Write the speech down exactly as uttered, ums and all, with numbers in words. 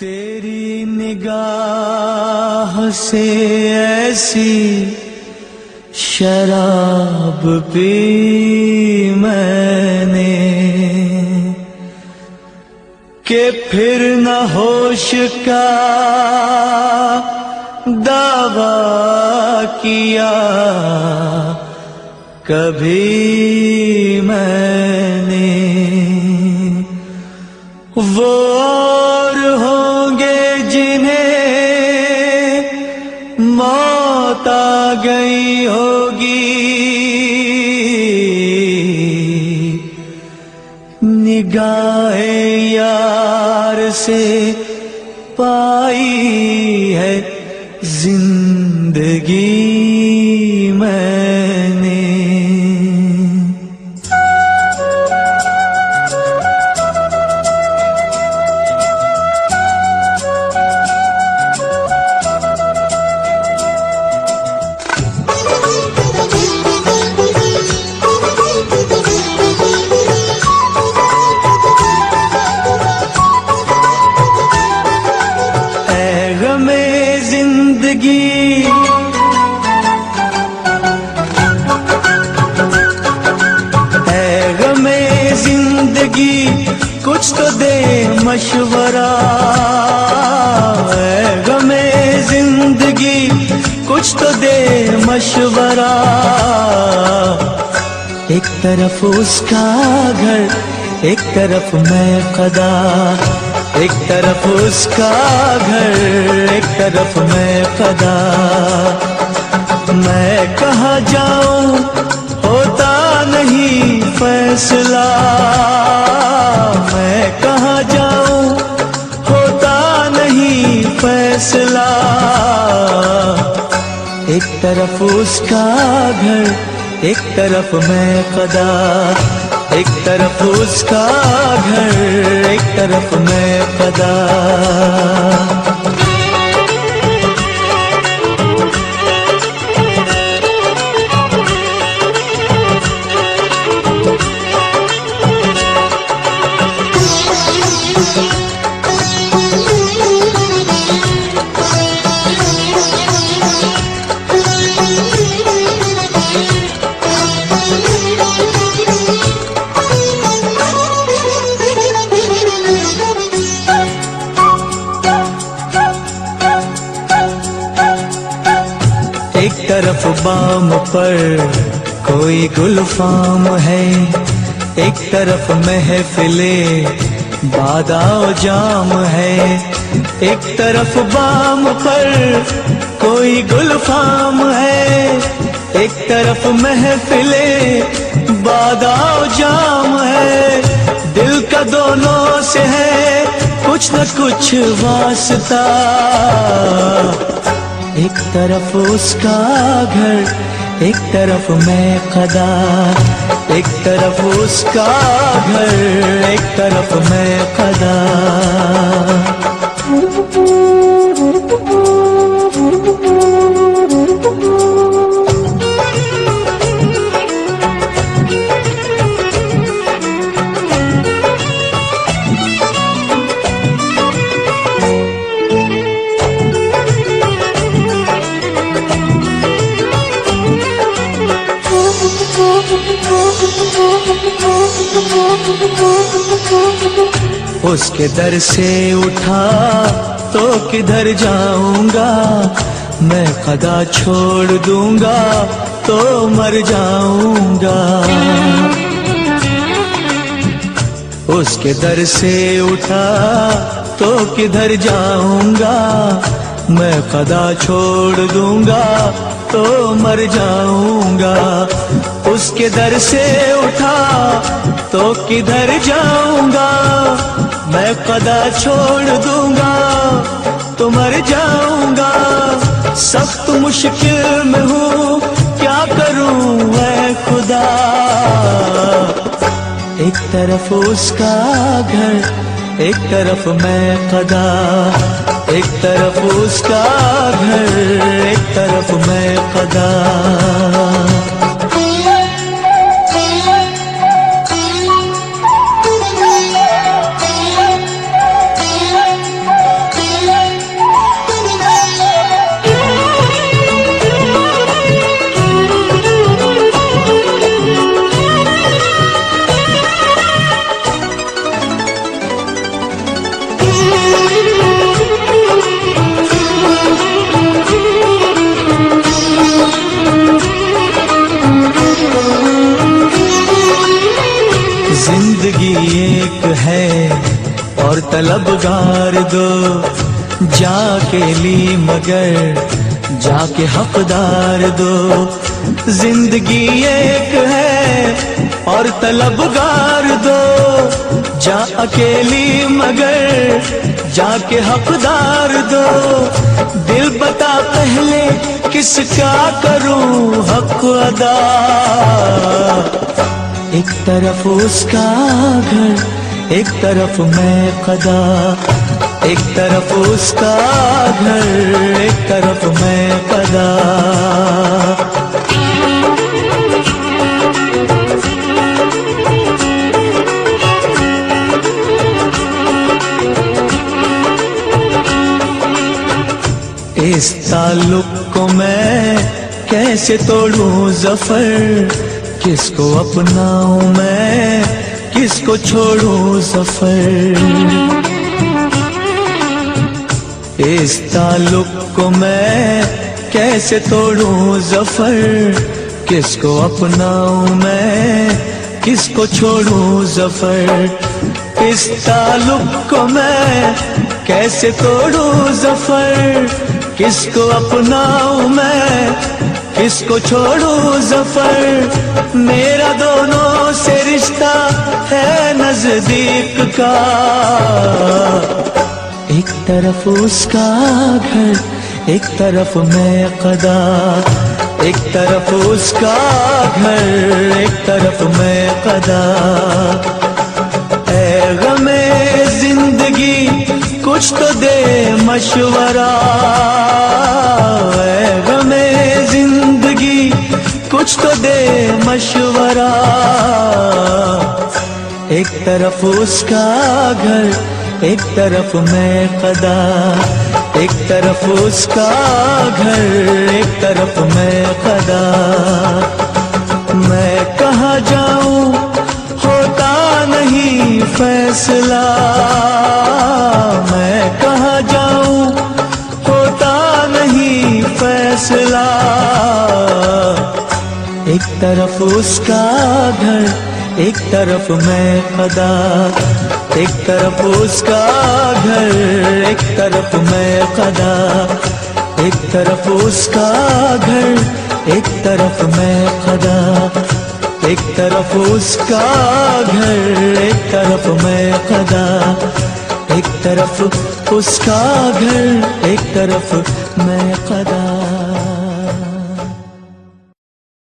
तेरी निगाह से ऐसी शराब पी मैंने कि फिर न होश का दावा किया कभी मैंने। वो और होंगे जिन्हें मौत आ गई होगी, निगाहे यार से पाई है जिंदगी मैंने। कुछ तो दे मशवरा है गमे जिंदगी, कुछ तो दे मशवरा। एक तरफ उसका घर, एक तरफ मैं कदा, एक तरफ उसका घर, एक तरफ मैं कदा। मैं कहाँ जाऊं होता नहीं फैसला, मैं कहाँ जाऊं होता नहीं फैसला। एक तरफ उसका घर, एक तरफ मैं कदा, एक तरफ उसका घर, एक तरफ मैं कदा। एक तरफ बाम पर कोई गुलफाम है, एक तरफ महफिले बादाओ जाम है। एक तरफ बाम पर कोई गुलफाम है, एक तरफ महफिले बादाओ जाम है। दिल का दोनों से है कुछ न कुछ वास्ता, एक तरफ उसका घर, एक तरफ मैं कदा, एक तरफ उसका घर, एक तरफ मैं कदा। उसके दर से उठा तो किधर जाऊंगा, मैं कदा छोड़ दूंगा तो मर जाऊंगा। उसके दर से उठा तो किधर जाऊंगा, मैं कदा छोड़ दूंगा तो मर जाऊंगा। उसके दर से उठा तो किधर जाऊंगा, मैं कदा छोड़ दूंगा तो मर जाऊंगा। सख्त मुश्किल में हूँ क्या करूँ मैं खुदा। एक तरफ उसका घर, एक तरफ मैं कदा, एक तरफ उसका घर, एक तरफ मैं कदा। जिंदगी एक है और तलबगार दो, जाके ली मगर जाके हकदार दो। जिंदगी एक है और तलबगार दो, जा अकेली मगर जाके हकदार दो। दिल बता पहले किसका करूं हक अदा। एक तरफ उसका घर, एक तरफ मैं कदा। एक तरफ उसका घर, एक तरफ मैं कदा। इस ताल्लुक को मैं कैसे तोड़ूं ज़फ़र, किसको अपनाऊं मैं किसको छोड़ूं सफ़र। इस ताल्लुक को मैं कैसे तोड़ूं ज़फ़र, किसको अपनाऊं मैं किसको छोड़ूं ज़फ़र। इस ताल्लुक को मैं कैसे तोड़ूं ज़फ़र, किसको अपनाऊं मैं किसको छोड़ूं ज़फ़र। मेरा दोनों से रिश्ता है नज़दीक का। एक तरफ उसका घर, एक तरफ मैं कदा। एक तरफ उसका घर, एक तरफ मैं कदा। ऐ गमे जिंदगी कुछ तो दे मशवरा। ऐ गमे जिंदगी कुछ तो दे मशवरा। एक तरफ उसका घर, एक तरफ मैं कदा। एक तरफ उसका घर, एक तरफ मैं कदा। मैं कहाँ जाऊं होता नहीं फैसला। मैं कहाँ जाऊं होता नहीं फैसला। एक तरफ उसका घर, एक तरफ मैं कदा। एक तरफ उसका घर, एक तरफ मैं कदा। एक तरफ उसका घर, एक तरफ मैं कदा। एक तरफ उसका घर, एक तरफ मैं कदा। एक तरफ उसका घर, एक तरफ मैं कदा।